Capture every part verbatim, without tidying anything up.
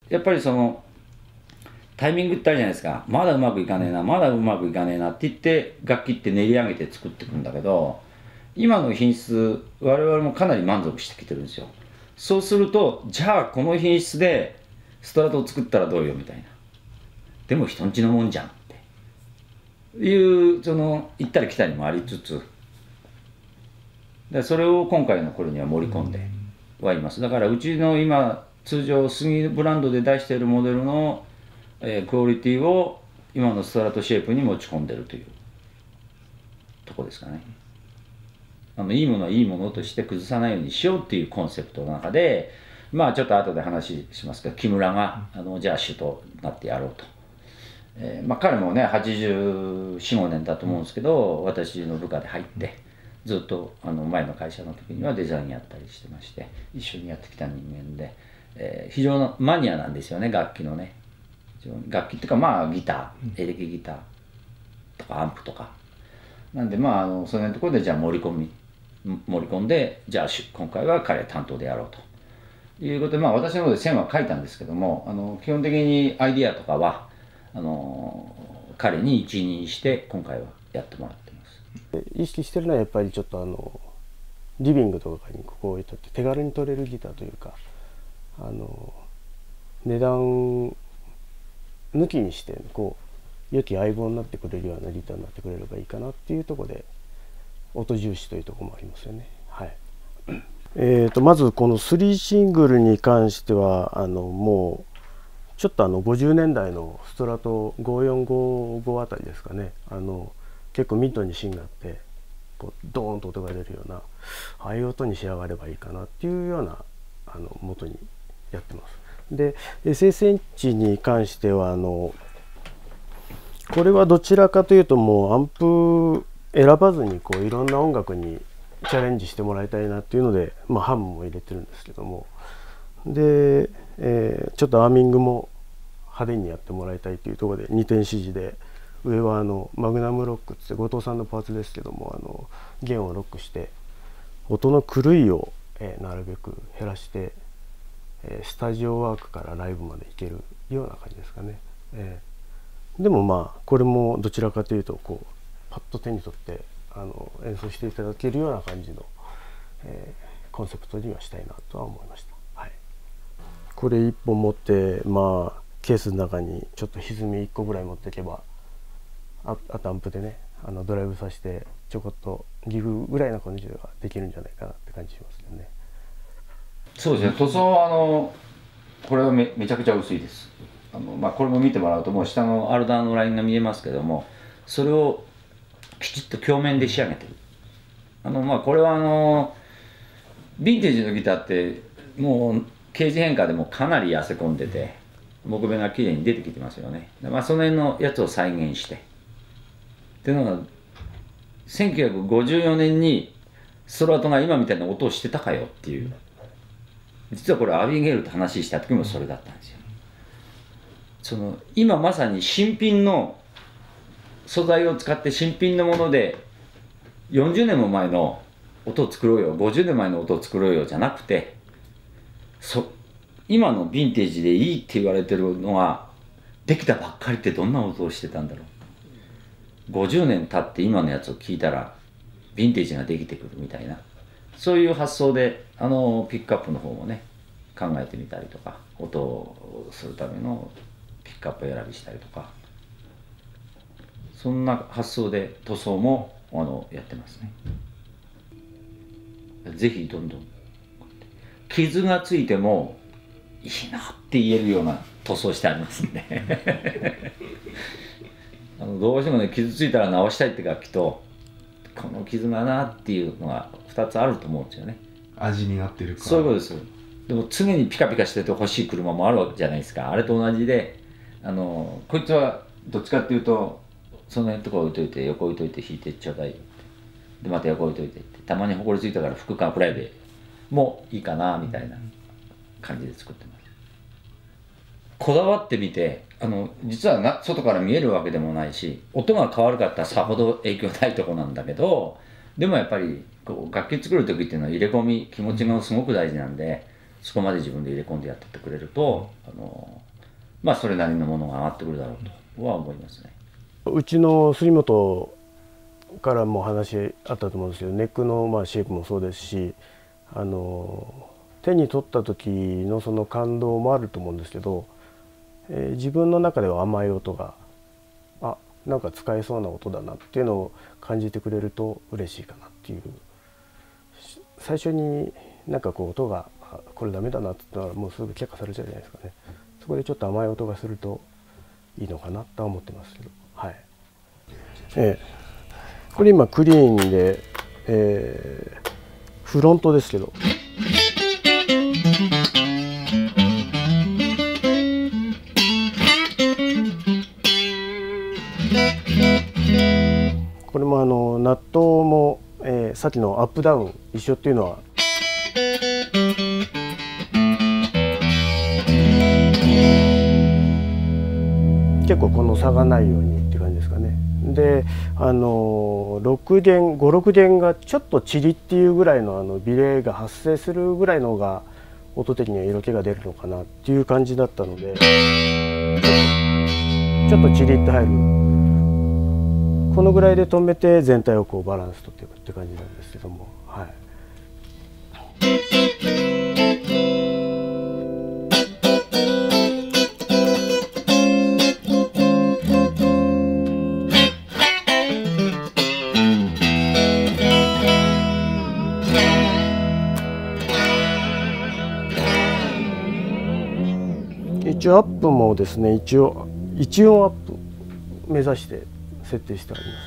やっぱりそのタイミングってあるじゃないですか。まだうまくいかねえな、まだうまくいかねえなって言って楽器って練り上げて作っていくんだけど、今の品質我々もかなり満足してきてるんですよ。そうするとじゃあこの品質でストラトを作ったらどうよみたいな。でも人んちのもんじゃんっていうその行ったり来たりもありつつ、でそれを今回のこれには盛り込んではいます。だからうちの今通常杉ブランドで出しているモデルの、えークオリティを今のストラトシェイプに持ち込んでるというとこですかね。あのいいものはいいものとして崩さないようにしようっていうコンセプトの中で、まあちょっと後で話しますけど、木村があのじゃあ主となってやろうと。えーまあ、彼もねはちじゅうよん、ごねんだと思うんですけど、私の部下で入ってずっとあの前の会社の時にはデザインやったりしてまして、一緒にやってきた人間で、えー非常のマニアなんですよね、楽器のね。非常に楽器っていうかまあギター、エレキギターとかアンプとかなんで、まああのそのところでじゃあ盛り込み盛り込んで、じゃあ今回は彼担当でやろうということで、まあ私の方で線は書いたんですけども、あの基本的にアイディアとかはあの彼に一任して今回はやってもらってます。 意識してるのはやっぱりちょっとあのリビングとかにここを置いとって手軽に取れるギターというか、あの値段抜きにしてこう良き相棒になってくれるようなギターになってくれればいいかなっていうところで音重視というところもありますよね。はい。えーとまずこのスリーシングルに関してはあのもうちょっとあのごじゅうねんだいのストラトごーよんごーごあたりですかね、あの結構ミッドに芯があってこうドーンと音が出るようなああいう音に仕上がればいいかなっていうようなあの元にやってます。で エスエスエイチ に関してはあのこれはどちらかというともうアンプ選ばずにこういろんな音楽にチャレンジしてもらいたいなっていうので、まあ、ハムも入れてるんですけども、で、えー、ちょっとアーミングも派手にやってもらいたいというところでにてん指示で、上はあのマグナムロックって後藤さんのパーツですけども、あの弦をロックして音の狂いを、えー、なるべく減らして、えー、スタジオワークからライブまでいけるような感じですかね。えー、でもまあこれもどちらかというとこうパッと手に取ってあの演奏していただけるような感じの、えー、コンセプトにはしたいなとは思いました。はい、これいっぽん持ってまあケースの中にちょっと歪みいっこぐらい持っていけば、ああとアンプでねあのドライブさせてちょこっとギグぐらいな感じではできるんじゃないかなって感じしますよね。 そうですね、塗装はあのこれは め, めちゃくちゃ薄いです。あの、まあ、これも見てもらうともう下のアルダーのラインが見えますけども、それをきちっと鏡面で仕上げてる。あのまあこれはあのヴィンテージのギターってもうケージ変化でもかなり痩せ込んでて木目が綺麗に出てきてますよね。まあその辺のやつを再現してっていうのが、せんきゅうひゃくごじゅうよねんにストラトが今みたいな音をしてたかよっていう、実はこれアビゲールと話した時もそれだったんですよ。その今まさに新品の素材を使って新品のものでよんじゅうねんも前の音を作ろうよ、ごじゅうねんまえの音を作ろうよじゃなくて、そ今のヴィンテージでいいって言われてるのができたばっかりってどんな音をしてたんだろう。ごじゅうねん経って今のやつを聞いたらヴィンテージができてくるみたいな、そういう発想であのピックアップの方もね考えてみたりとか、音をするためのピックアップ選びしたりとか、そんな発想で塗装もあのやってますね。ぜひどんどん傷がついてもいいなって言えるような塗装してありますんであのどうしてもね傷ついたら直したいって楽器と、この傷がなっていうのがふたつあると思うんですよね。 味になってるから。 そういうことです。でも常にピカピカしてて欲しい車もあるわけじゃないですか。あれと同じで、あのこいつはどっちかっていうとその辺とこ置いといて横置いといて引いてちょうだいってでまた横置いといてって、たまにほこりついたから拭くかくらいでもいいかなみたいな感じで作ってます。こだわってみて、あの実はな外から見えるわけでもないし、音が変わるかってさほど影響ないとこなんだけど、でもやっぱりこう楽器作る時っていうのは入れ込み気持ちがすごく大事なんで、そこまで自分で入れ込んでやってってくれると、あのまあそれなりのものが上がってくるだろうとは思いますね。 うちの杉本からも話あったと思うんですけど、ネックのまあシェイプもそうですし、あの手に取った時のその感動もあると思うんですけど、えー、自分の中では甘い音が、あ、なんか使えそうな音だなっていうのを感じてくれると嬉しいかなっていう。最初になんかこう音がこれダメだなって言ったらもうすぐ却下されちゃうじゃないですかね。そこでちょっと甘い音がするといいのかなとは思ってますけど、はい。えー、これ今クリーンで、えー、フロントですけど。これもあのナットも、えー、さっきのアップダウン一緒っていうのは結構この差がないようにって感じですかね。であのろく弦ごろく弦がちょっとチリっていうぐらいのあのビレが発生するぐらいのが音的には色気が出るのかなっていう感じだったので、ちょっとチリって入るこのぐらいで止めて全体をこうバランスとっていくって感じなんですけども、はい。一応アップもですね、一応一音アップ目指して設定してあります。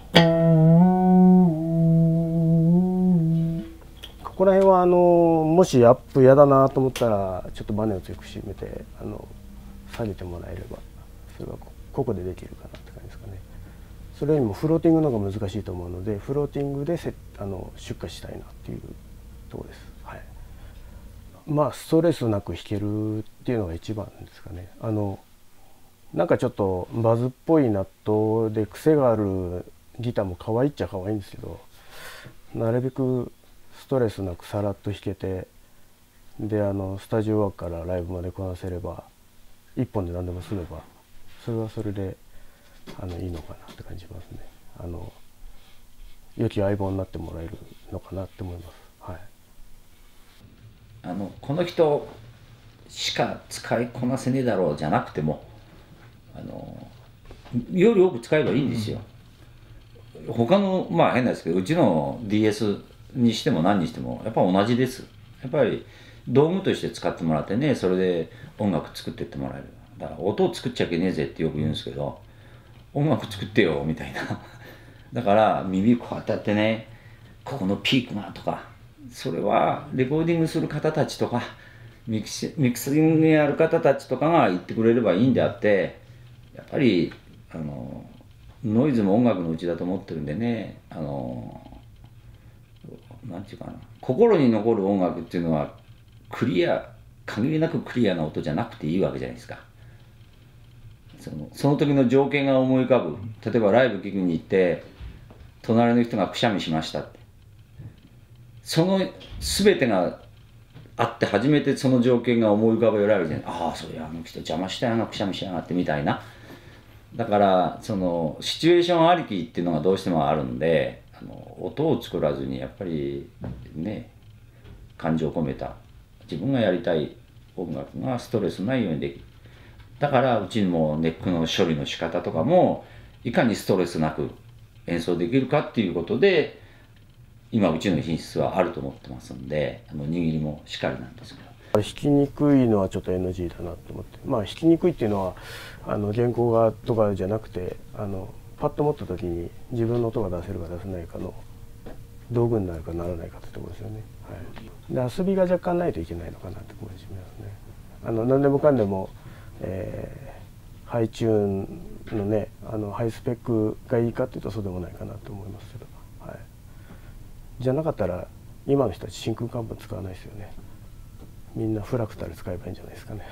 ここら辺はあのもしアップ嫌だなと思ったらちょっとバネを強く締めてあの下げてもらえればそれはここでできるかなって感じですかね。それよりもフローティングの方が難しいと思うのでフローティングでせあの出荷したいなっていうところです。はい。まあストレスなく弾けるっていうのが一番ですかね。あのなんかちょっとバズっぽいナットで癖があるギターも可愛いっちゃ可愛いんですけど、なるべくストレスなくさらっと弾けて、であのスタジオワークからライブまでこなせれば一本で何でも済めばそれはそれであのいいのかなって感じますね。あの良き相棒になってもらえるのかなって思います。はい。 あのこの人しか使いこなせねえだろうじゃなくても、あのより多く使えばいいんですよ。うん、他のまあ変なんですけどうちの ディーエス にしても何にしてもやっぱ同じです。やっぱり道具として使ってもらってね、それで音楽作ってってもらえる。だから音を作っちゃいけねえぜってよく言うんですけど、音楽作ってよみたいなだから耳こうやってやってね、ここのピークがとか、それはレコーディングする方たちとかミキシミキシングやる方たちとかが言ってくれればいいんであって、やっぱりあのノイズも音楽のうちだと思ってるんでね、あのなんていうかな、心に残る音楽っていうのはクリア、限りなくクリアな音じゃなくていいわけじゃないですか。そのその時の情景が思い浮かぶ。例えばライブ聴きに行って隣の人がくしゃみしましたって、その全てがあって初めてその情景が思い浮かべられるじゃない。ああ、それあの人邪魔したよな、くしゃみしやがってみたいな。だからそのシチュエーションありきっていうのがどうしてもあるんで、あの音を作らずにやっぱりね、感情を込めた自分がやりたい音楽がストレスないようにできる。だからうちにもネックの処理の仕方とかもいかにストレスなく演奏できるかっていうことで今うちの品質はあると思ってますんで、あの握りもしっかりなんですけど。 弾きにくいのはちょっと エヌジー だなと思って、まあ弾きにくいっていうのはあの原稿がとかじゃなくて、あのパッと持った時に自分の音が出せるか出せないかの道具になるかならないかってところですよね。はい、で遊びが若干ないといけないのかなって思いますね。あの何でもかんでも、えー、ハイチューンのね、あのハイスペックがいいかっていうとそうでもないかなと思いますけど、はい、じゃなかったら今の人たち真空管板使わないですよね。みんなフラクタル使えばいいんじゃないですかね。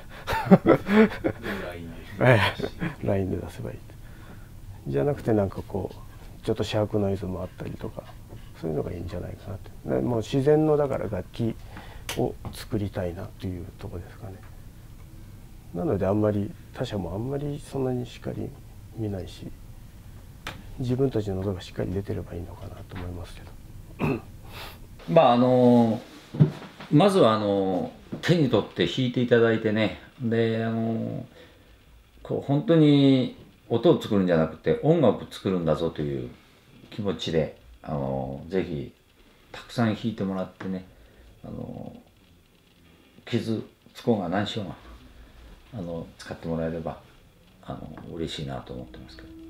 ラインで出せばいい。じゃなくてなんかこうちょっとシャークノイズもあったりとか、そういうのがいいんじゃないかなって。もう自然のだから楽器を作りたいなっていうところですかね。 なのであんまり他者もあんまりそんなにしっかり見ないし、自分たちの音がしっかり出てればいいのかなと思いますけどまああのまずはあの手に取って弾いていただいてね、であのこう本当に音を作るんじゃなくて音楽を作るんだぞという気持ちであのぜひたくさん弾いてもらってね、あの傷つこうが何しようがあの使ってもらえればあの嬉しいなと思ってますけど。